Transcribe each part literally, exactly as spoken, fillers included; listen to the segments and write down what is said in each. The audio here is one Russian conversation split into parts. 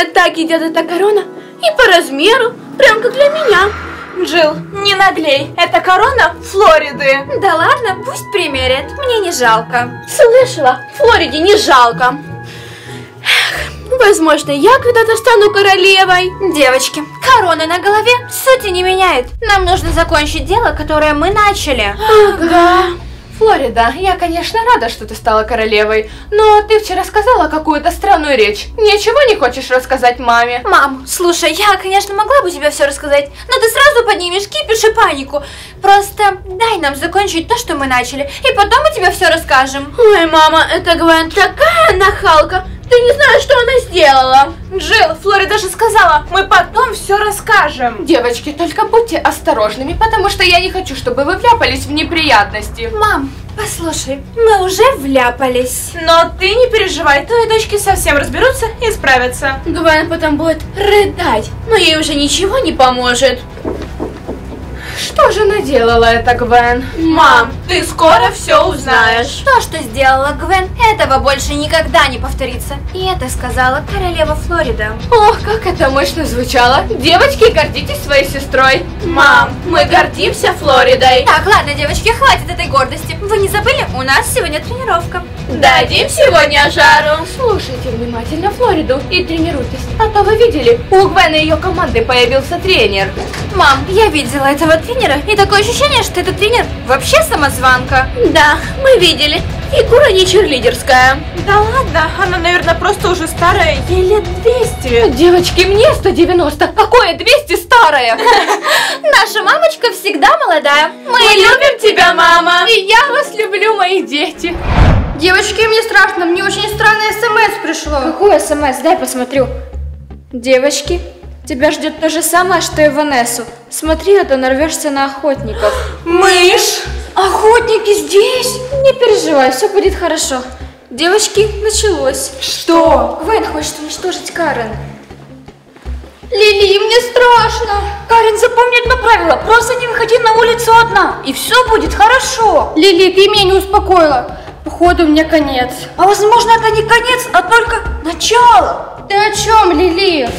так идет эта корона. И по размеру, прям как для меня. Джилл, не наглей. Это корона Флориды. Да ладно, пусть примерят. Мне не жалко. Слышала, Флориде не жалко. Эх, возможно, я когда-то стану королевой. Девочки, корона на голове сути не меняет. Нам нужно закончить дело, которое мы начали. Ага. Флорида, я, конечно, рада, что ты стала королевой, но ты вчера сказала какую-то странную речь. Ничего не хочешь рассказать маме? Мам, слушай, я, конечно, могла бы тебе все рассказать, но ты сразу поднимешь кипиш и панику. Просто дай нам закончить то, что мы начали, и потом мы тебе все расскажем. Ой, мама, эта Гвен такая нахалка. Ты не знаешь, что она сделала. Джилл, Флорида же сказала, мы потом все расскажем. Девочки, только будьте осторожными, потому что я не хочу, чтобы вы вляпались в неприятности. Мам, послушай, мы уже вляпались. Но ты не переживай, твои дочки совсем разберутся и справятся. Гвен потом будет рыдать, но ей уже ничего не поможет. Что же наделала эта Гвен? Мам, ты скоро все узнаешь. То, что сделала Гвен, этого больше никогда не повторится. И это сказала королева Флорида. Ох, как это мощно звучало. Девочки, гордитесь своей сестрой. Мам, мы гордимся Флоридой. Так, ладно, девочки, хватит этой гордости. Вы не забыли? У нас сегодня тренировка. Дадим сегодня жару. Слушайте внимательно Флориду и тренируйтесь. А то вы видели, у Гвен и ее команды появился тренер. Мам, я видела этого тренера, и такое ощущение, что этот тренер вообще самозванка. Да, мы видели. Фигура не черлидерская. Да ладно, она, наверное, просто уже старая, ей лет двести. Девочки, мне сто девяносто, какое двести старое? Наша мамочка всегда молодая. Мы любим тебя, мама. И я вас люблю, мои дети. Девочки, мне страшно, мне очень странное смс пришло. Какое смс? Дай посмотрю. Девочки, тебя ждет то же самое, что и Ванессу. Смотри, а то нарвешься на охотников. Мышь! Охотники здесь? Не переживай, все будет хорошо. Девочки, началось. Что? Гвен хочет уничтожить Карен. Лили, мне страшно. Карен, запомни одно правило. Просто не выходи на улицу одна, и все будет хорошо. Лили, ты меня не успокоила. Походу, мне конец. А возможно, это не конец, а только начало. Ты о чем, Лили?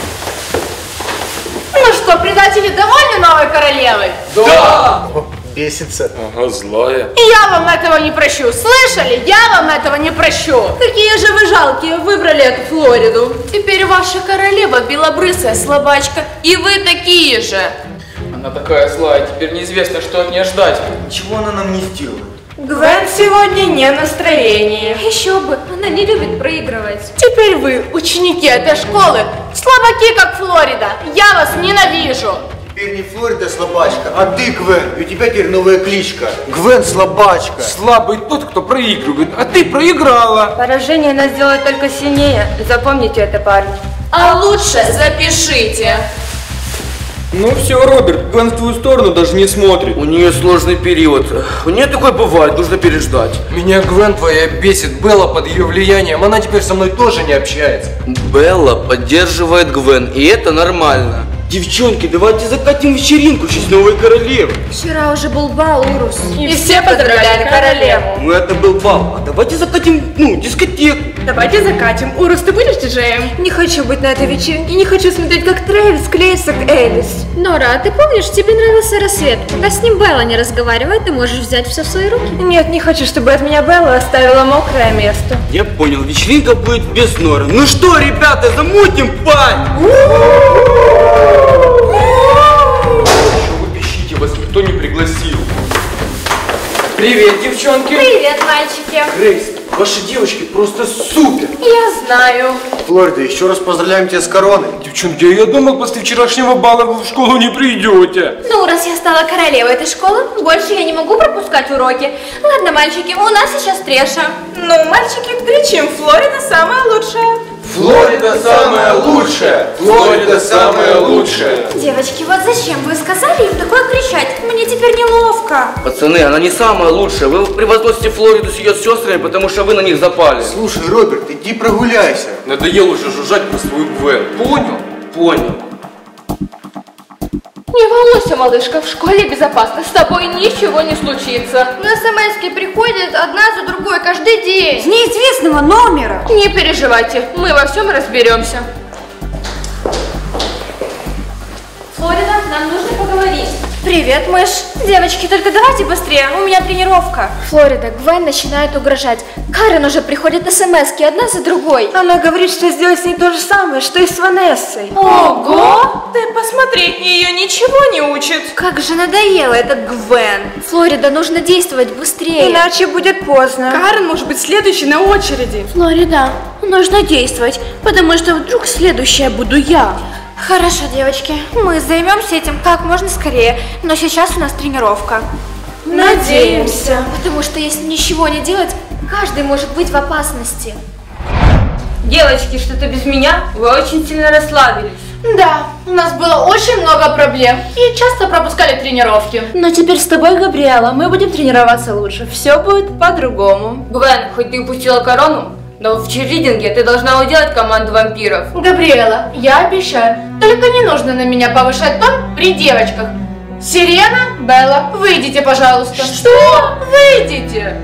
Ну что, предатели довольны новой королевой? Да! Бесится. Ага, злая. И я вам этого не прощу, слышали? Я вам этого не прощу. Какие же вы жалкие, выбрали эту Флориду. Теперь ваша королева белобрысая слабачка, и вы такие же. Она такая злая, теперь неизвестно, что от нее ждать. Чего она нам не сделает? Гвен сегодня не в настроении. Еще бы, она не любит проигрывать. Теперь вы, ученики этой школы, слабаки, как Флорида. Я вас ненавижу. Теперь не Флорида слабачка, а ты, Гвен. И у тебя теперь новая кличка. Гвен слабачка. Слабый тот, кто проигрывает, а ты проиграла. Поражение нас делает только сильнее. Запомните это, парни. А лучше запишите. Ну все, Роберт, Гвен в твою сторону даже не смотрит. У нее сложный период. У нее такое бывает, нужно переждать. Меня Гвен твоя бесит. Белла под ее влиянием, она теперь со мной тоже не общается. Белла поддерживает Гвен, и это нормально. Девчонки, давайте закатим вечеринку в честь новой королевы. Вчера уже был бал, Урус. И все поздравляли королеву. Ну это был бал, а давайте закатим, ну, дискотеку. Давайте закатим. Урус, ты будешь диджеем? Не хочу быть на этой вечеринке, не хочу смотреть, как Трэвис клеится к Элис. Нора, а ты помнишь, тебе нравился Рассвет? Пока с ним Белла не разговаривает, ты можешь взять все в свои руки. Нет, не хочу, чтобы от меня Белла оставила мокрое место. Я понял, вечеринка будет без Норы. Ну что, ребята, замутим пань! Что вы пищите, вас никто не пригласил. Привет, девчонки. Привет, мальчики. Грейс, ваши девочки просто супер! Я знаю. Флорида, еще раз поздравляем тебя с короной. Девчонки, я думал, после вчерашнего бала вы в школу не придете. Ну, раз я стала королевой этой школы, больше я не могу пропускать уроки. Ладно, мальчики, у нас сейчас Треша. Ну, мальчики, кричим, Флорида самая лучшая. Флорида самая лучшая. Флорида самая лучшая. Девочки, вот зачем вы сказали им такое кричать? Мне теперь неловко. Пацаны, она не самая лучшая. Вы превозносите Флориду с ее сестрами, потому что вы на них запали. Слушай, Роберт, иди прогуляйся. Надоело уже жужжать про свою Гвен. Понял? Понял. Не волнуйся, малышка, в школе безопасно, с тобой ничего не случится. На смс-ки приходят одна за другой каждый день. С неизвестного номера. Не переживайте, мы во всем разберемся. Флорида, нам нужно поговорить. Привет, мышь. Девочки, только давайте быстрее, у меня тренировка. Флорида, Гвен начинает угрожать. Карен уже приходит смс-ки одна за другой. Она говорит, что сделать с ней то же самое, что и с Ванессой. Ого! Ты посмотри, ее ничего не учит. Как же надоело этот Гвен. Флорида, нужно действовать быстрее. Иначе будет поздно. Карен может быть следующей на очереди. Флорида, нужно действовать, потому что вдруг следующая буду я. Хорошо, девочки, мы займемся этим как можно скорее, но сейчас у нас тренировка. Надеемся. Потому что если ничего не делать, каждый может быть в опасности. Девочки, что-то без меня вы очень сильно расслабились. Да, у нас было очень много проблем и часто пропускали тренировки. Но теперь с тобой, Габриэла, мы будем тренироваться лучше. Все будет по-другому. Гвен, хоть ты упустила корону, но в чирлидинге ты должна уделать команду вампиров. Габриэла, я обещаю, только не нужно на меня повышать тон при девочках. Сирена, Белла, выйдите, пожалуйста. Что? Выйдите!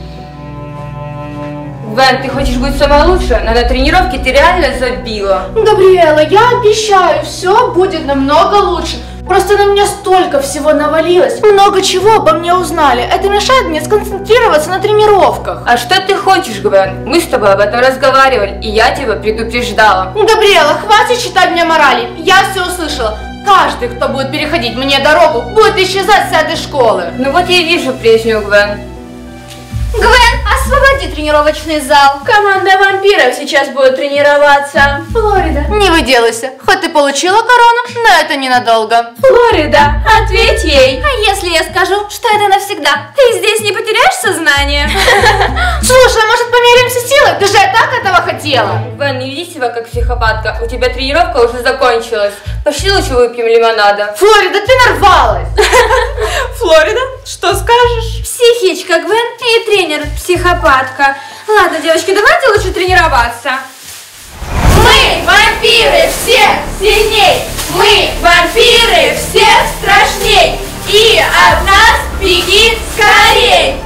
Гвен, ты хочешь быть самой лучшей, но на тренировке ты реально забила. Габриэла, я обещаю, все будет намного лучше. Просто на меня столько всего навалилось. Много чего обо мне узнали. Это мешает мне сконцентрироваться на тренировках. А что ты хочешь, Гвен? Мы с тобой об этом разговаривали, и я тебя предупреждала. Габриэла, хватит читать мне морали. Я все услышала. Каждый, кто будет переходить мне дорогу, будет исчезать с этой школы. Ну вот я и вижу прежнюю Гвен. Гвен, освободи тренировочный зал. Команда вампиров сейчас будет тренироваться. Флорида, не выделывайся. Хоть ты получила корону, но это ненадолго. Флорида, ответь ей. А если я скажу, что это навсегда? Ты здесь не потеряешь сознание? Слушай, может померимся силой? Ты же и так этого хотела. Гвен, не веди себя как психопатка. У тебя тренировка уже закончилась. Пошли лучше выпьем лимонада. Флорида, ты нарвалась. Флорида, что скажешь? Психичка Гвен и тренер психопатка. Ладно, девочки, давайте лучше тренироваться. Мы вампиры всех сильней. Мы вампиры всех страшней. И от нас беги скорей.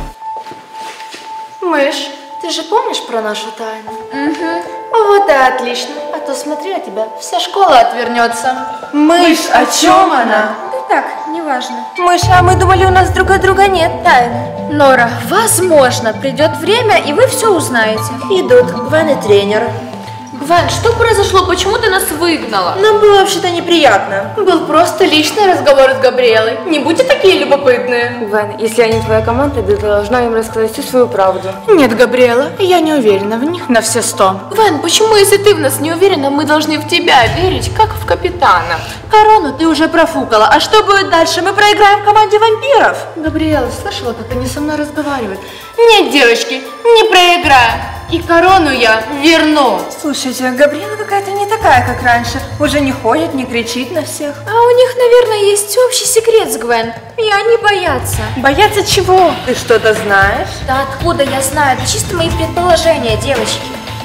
Мышь, ты же помнишь про нашу тайну? Угу. Вот и отлично. А то смотри, от тебя вся школа отвернется. Мышь, о чем она? Так, неважно. Мышь, а мы думали, у нас друг от друга нет тайны. Нора, возможно, придет время, и вы все узнаете. Идут Гвен и тренер. Гвен, что произошло? Почему ты нас выгнала? Нам было вообще-то неприятно. Был просто личный разговор с Габриэлой. Не будьте такие любопытные. Гвен, если они твоя команда, ты должна им рассказать всю свою правду. Нет, Габриэла, я не уверена в них на все сто. Гвен, почему, если ты в нас не уверена, мы должны в тебя верить, как в капитана? Корону ты уже профукала. А что будет дальше? Мы проиграем в команде вампиров. Габриэла, слышала, как они со мной разговаривают? Нет, девочки, не проиграем. И корону я верну. Слушайте, Габриэла какая-то не такая, как раньше. Уже не ходит, не кричит на всех. А у них, наверное, есть общий секрет с Гвен. И они боятся. Боятся чего? Ты что-то знаешь? Да откуда я знаю? Это чисто мои предположения, девочки.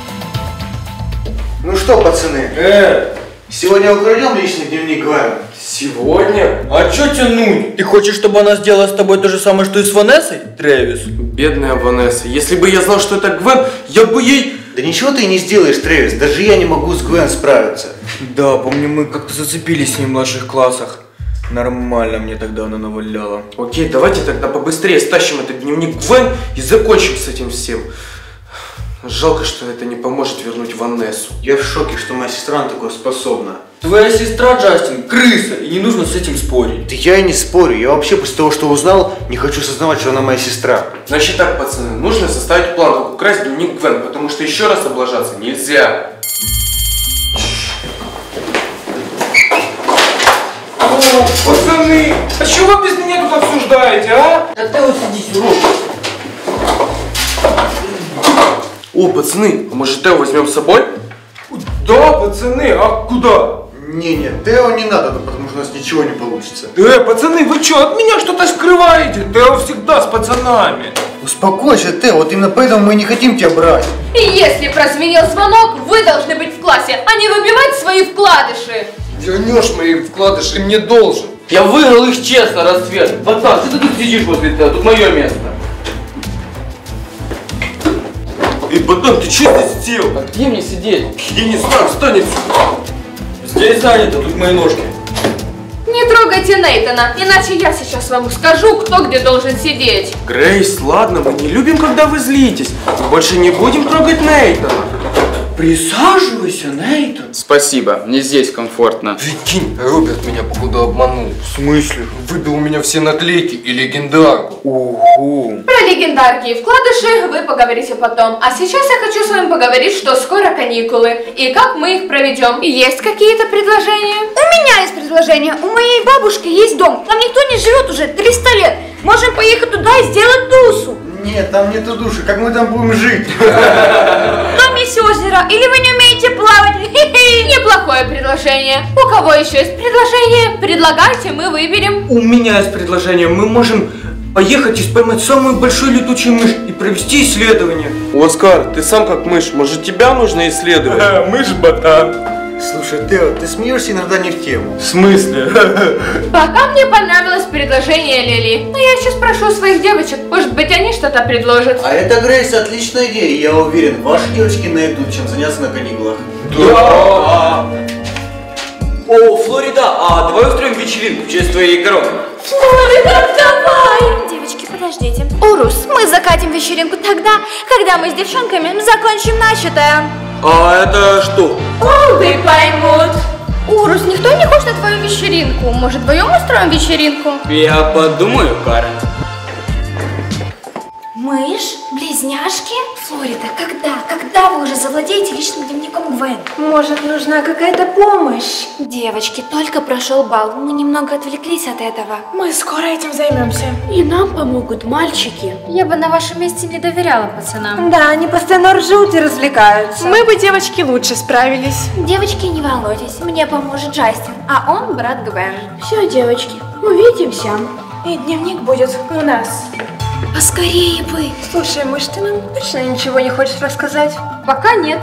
Ну что, пацаны, Э, сегодня украдем личный дневник Гвен? сегодня? А чё тянуть? Ты хочешь, чтобы она сделала с тобой то же самое, что и с Ванессой, Трэвис? Бедная Ванесса. Если бы я знал, что это Гвен, я бы ей... Да ничего ты не сделаешь, Трэвис. Даже я не могу с Гвен справиться. Да, помню, мы как-то зацепились с ней в младших классах. Нормально мне тогда она наваляла. Окей, давайте тогда побыстрее стащим этот дневник Гвен и закончим с этим всем. Жалко, что это не поможет вернуть Ванессу. Я в шоке, что моя сестра на такое способна. Твоя сестра, Джастин, крыса, и не нужно с этим спорить. Да я и не спорю. Я вообще после того, что узнал, не хочу осознавать, что она моя сестра. Значит так, пацаны, нужно составить план, как украсть дневник Гвен, потому что еще раз облажаться нельзя. О, пацаны, а чего вы без меня тут обсуждаете, а? Да ты вот садись, урод. О, пацаны, а может Тео возьмем с собой? Да, пацаны, а куда? Не-не, Тео не надо, потому что у нас ничего не получится. Э, пацаны, вы что, от меня что-то скрываете? Тео всегда с пацанами. Успокойся, Тео, вот именно поэтому мы не хотим тебя брать. И если прозвенел звонок, вы должны быть в классе, а не выбивать свои вкладыши. Вернешь мои вкладыши мне должен. Я выиграл их честно, Рассвет. Пацан, что ты тут сидишь возле тебя? Тут мое место. И потом, ты что здесь сделал? А где мне сидеть? Я не знаю, встань отсюда. Здесь занято, тут мои ножки. Ну не трогайте Нейтана, иначе я сейчас вам скажу, кто где должен сидеть. Грейс, ладно, мы не любим, когда вы злитесь. Мы больше не будем трогать Нейтана. Присаживайся, Нейтан. Спасибо, мне здесь комфортно. Прикинь, Роберт меня походу обманул. В смысле? Выбил у меня все наклейки и легендарку. Угу. Про легендарки и вкладыши вы поговорите потом. А сейчас я хочу с вами поговорить, что скоро каникулы и как мы их проведем. Есть какие-то предложения? У меня есть предложение. У моей бабушки есть дом. Там никто не живет уже триста лет. Можем поехать туда и сделать тусу. Нет, там нету души, как мы там будем жить? Там есть озеро, или вы не умеете плавать? Неплохое предложение. У кого еще есть предложение? Предлагайте, мы выберем. У меня есть предложение. Мы можем поехать и поймать самую большую летучую мышь и провести исследование. Оскар, ты сам как мышь. Может, тебя нужно исследовать? Мышь-ботан. Слушай, Тео, ты смеешься иногда не в тему. В смысле? Пока мне понравилось предложение Лили. Но я сейчас спрошу своих девочек. Может быть, они что-то предложат. А это, Грейс, отличная идея. Я уверен, ваши девочки найдут, чем заняться на каникулах. Да! О, Флорида, а давай устроим вечеринку в честь твоей короны. Флорида, давай! Девочки, подождите. Урус, мы закатим вечеринку тогда, когда мы с девчонками закончим начатое. А это что? Олды поймут. Урус, никто не хочет на твою вечеринку. Может, вдвоем устроим вечеринку? Я подумаю, Карен. Мышь? Близняшки? Флорида, когда? Когда вы уже завладеете личным дневником Гвен? Может, нужна какая-то помощь? Девочки, только прошел бал. Мы немного отвлеклись от этого. Мы скоро этим займемся. И нам помогут мальчики. Я бы на вашем месте не доверяла пацанам. Да, они постоянно ржут и развлекаются. Мы бы, девочки, лучше справились. Девочки, не волнуйтесь, мне поможет Джастин, а он брат Гвен. Все, девочки, увидимся. И дневник будет у нас. Поскорее бы. Слушай, мышь, ты нам точно ничего не хочешь рассказать? Пока нет.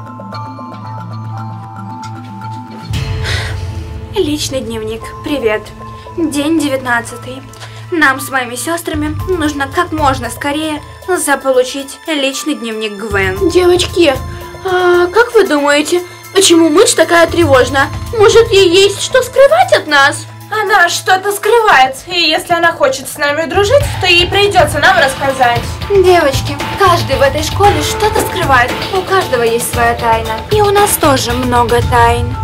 Личный дневник. Привет. День девятнадцатый. Нам с моими сестрами нужно как можно скорее заполучить личный дневник Гвен. Девочки, а как вы думаете, почему мышь такая тревожная? Может, ей есть что скрывать от нас? Она что-то скрывает, и если она хочет с нами дружить, то ей придется нам рассказать. Девочки, каждый в этой школе что-то скрывает. У каждого есть своя тайна. И у нас тоже много тайн.